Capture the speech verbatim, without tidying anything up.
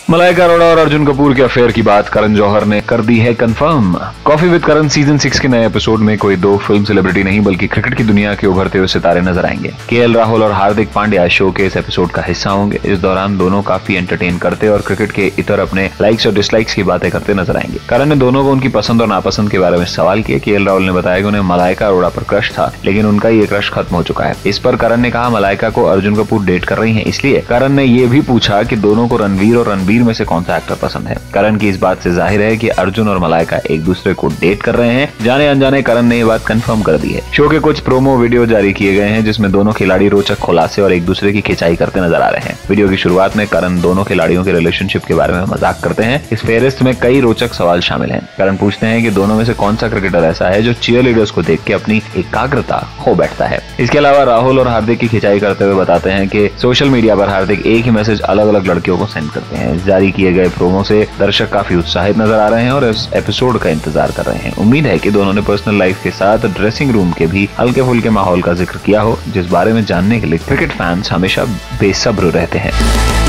मलाइका अरोड़ा और अर्जुन कपूर के अफेयर की बात करण जौहर ने कर दी है confirm. Coffee with Karan season six के नए एपिसोड में कोई दो फिल्म सेलिब्रिटी नहीं बल्कि क्रिकेट की दुनिया के उभरते हुए सितारे नजर आएंगे। केएल राहुल और हार्दिक पांड्या शो के इस एपिसोड का हिस्सा होंगे। इस दौरान दोनों काफी एंटरटेन करते और क्रिकेट के इतर अपने लाइक्स और डिसलाइक्स की बातें करते नजर आएंगे। करण ने दोनों को उनकी पसंद और नापसंद के बारे में सवाल किए। केएल राहुल ने बताया कि उन्हें मलाइका अरोड़ा पर क्रश था, लेकिन उनका ये क्रश खत्म हो चुका है। इस पर करण ने कहा मलाइका को अर्जुन कपूर डेट कर रही है, इसलिए करण ने यह भी पूछा कि दोनों को रणवीर और रणबीर में से कौन सा एक्टर पसंद है। करण की इस बात से जाहिर है कि अर्जुन और मलाइका एक दूसरे को डेट कर रहे हैं। जाने अनजाने करण ने ये बात कंफर्म कर दी है। शो के कुछ प्रोमो वीडियो जारी किए गए हैं जिसमें दोनों खिलाड़ी रोचक खुलासे और एक दूसरे की खिंचाई करते नजर आ रहे हैं। वीडियो की शुरुआत में करण दोनों खिलाड़ियों के रिलेशनशिप के बारे में मजाक करते हैं। इस फेहरिस्त में कई रोचक सवाल शामिल हैं। करण पूछते हैं कि दोनों में से कौन सा क्रिकेटर ऐसा है जो चीयरलीडर्स को देख के अपनी एकाग्रता खो बैठता है। इसके अलावा राहुल और हार्दिक की खिंचाई करते हुए बताते हैं कि सोशल मीडिया पर हार्दिक एक ही मैसेज अलग अलग लड़कियों को सेंड करते हैं। जारी किए गए प्रोमो से दर्शक काफी उत्साहित नजर आ रहे हैं और इस एपिसोड का इंतजार कर रहे हैं। उम्मीद है कि दोनों ने पर्सनल लाइफ के साथ ड्रेसिंग रूम के भी हल्के फुल्के माहौल का जिक्र किया हो, जिस बारे में जानने के लिए क्रिकेट फैंस हमेशा बेसब्र रहते हैं।